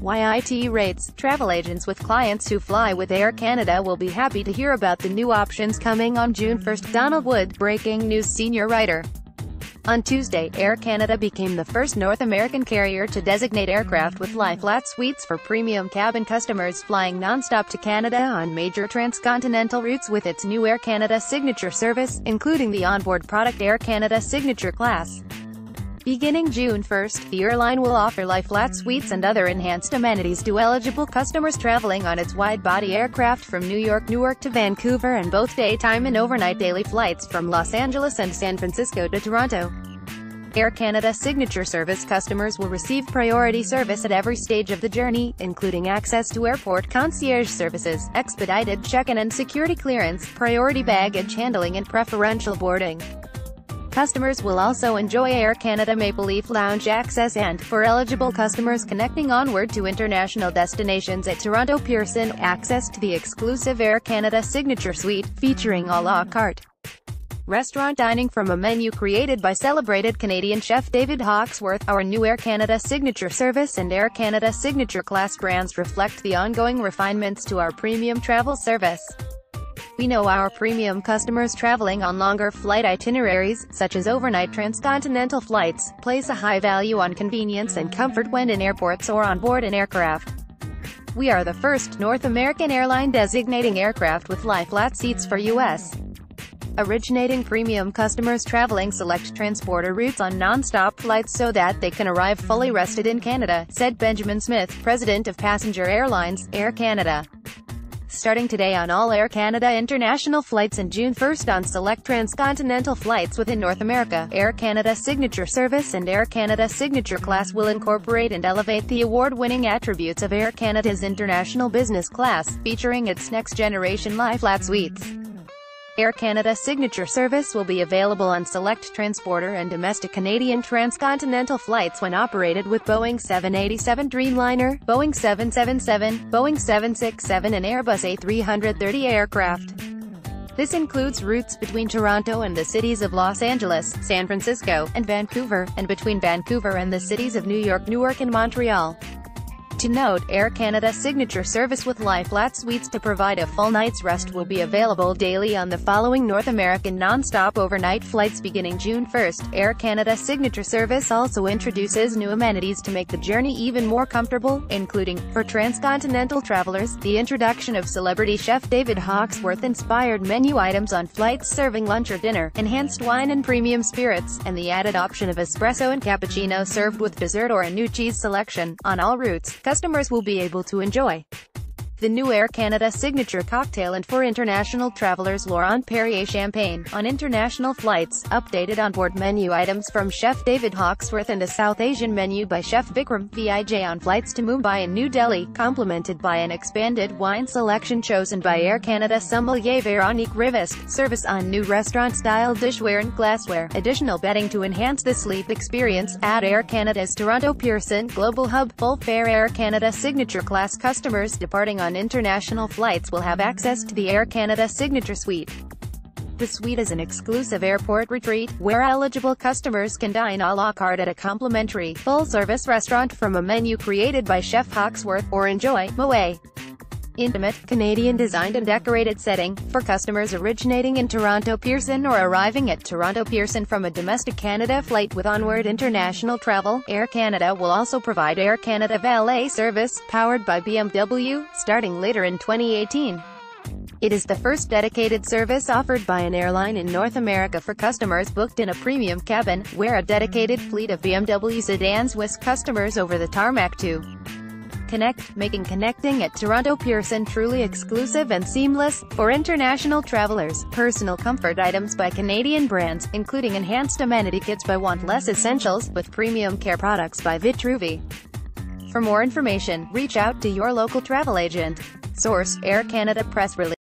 YIT rates. Travel agents with clients who fly with Air Canada will be happy to hear about the new options coming on June 1. Donald Wood, Breaking News senior writer. On Tuesday, Air Canada became the first North American carrier to designate aircraft with lie-flat suites for premium cabin customers flying non-stop to Canada on major transcontinental routes with its new Air Canada Signature service, including the onboard product Air Canada Signature Class. Beginning June 1, the airline will offer lie-flat suites and other enhanced amenities to eligible customers traveling on its wide-body aircraft from New York Newark to Vancouver and both daytime and overnight daily flights from Los Angeles and San Francisco to Toronto. Air Canada Signature Service customers will receive priority service at every stage of the journey, including access to airport concierge services, expedited check-in and security clearance, priority baggage handling and preferential boarding. Customers will also enjoy Air Canada Maple Leaf Lounge access and, for eligible customers connecting onward to international destinations at Toronto Pearson, access to the exclusive Air Canada Signature Suite, featuring à la carte restaurant dining from a menu created by celebrated Canadian chef David Hawksworth. Our new Air Canada Signature Service and Air Canada Signature Class brands reflect the ongoing refinements to our premium travel service. We know our premium customers traveling on longer flight itineraries, such as overnight transcontinental flights, place a high value on convenience and comfort when in airports or on board an aircraft. We are the first North American airline designating aircraft with lie-flat seats for U.S. originating premium customers traveling select transporter routes on non-stop flights so that they can arrive fully rested in Canada, said Benjamin Smith, president of Passenger Airlines, Air Canada. Starting today on all Air Canada international flights and June 1 on select transcontinental flights within North America, Air Canada Signature Service and Air Canada Signature Class will incorporate and elevate the award-winning attributes of Air Canada's International Business Class, featuring its next-generation lie-flat suites. Air Canada Signature Service will be available on select transporter and domestic Canadian transcontinental flights when operated with Boeing 787 Dreamliner, Boeing 777, Boeing 767 and Airbus A330 aircraft. This includes routes between Toronto and the cities of Los Angeles, San Francisco, and Vancouver, and between Vancouver and the cities of New York, Newark and Montreal. To note, Air Canada Signature Service with lie-flat suites to provide a full night's rest will be available daily on the following North American non-stop overnight flights beginning June 1. Air Canada Signature Service also introduces new amenities to make the journey even more comfortable, including, for transcontinental travelers, the introduction of celebrity chef David Hawksworth-inspired menu items on flights serving lunch or dinner, enhanced wine and premium spirits, and the added option of espresso and cappuccino served with dessert or a new cheese selection. On all routes, customers will be able to enjoy the new Air Canada Signature Cocktail and for international travelers Laurent Perrier Champagne. On international flights, updated onboard menu items from Chef David Hawksworth and a South Asian menu by Chef Vikram Vijay on flights to Mumbai and New Delhi, complemented by an expanded wine selection chosen by Air Canada sommelier Véronique Rivest, service on new restaurant-style dishware and glassware, additional bedding to enhance the sleep experience. At Air Canada's Toronto Pearson Global Hub, full-fare Air Canada Signature Class customers departing on international flights will have access to the Air Canada Signature Suite. The suite is an exclusive airport retreat, where eligible customers can dine à la carte at a complimentary, full-service restaurant from a menu created by Chef Hawksworth, or enjoy Moe intimate, Canadian-designed and decorated setting. For customers originating in Toronto Pearson or arriving at Toronto Pearson from a domestic Canada flight with onward international travel, Air Canada will also provide Air Canada Valet service, powered by BMW, starting later in 2018. It is the first dedicated service offered by an airline in North America for customers booked in a premium cabin, where a dedicated fleet of BMW sedans whisk customers over the tarmac to connect, making connecting at Toronto Pearson truly exclusive and seamless. For international travelers, personal comfort items by Canadian brands, including enhanced amenity kits by Want Less Essentials, with premium care products by Vitruvi. For more information, reach out to your local travel agent. Source: Air Canada Press Release.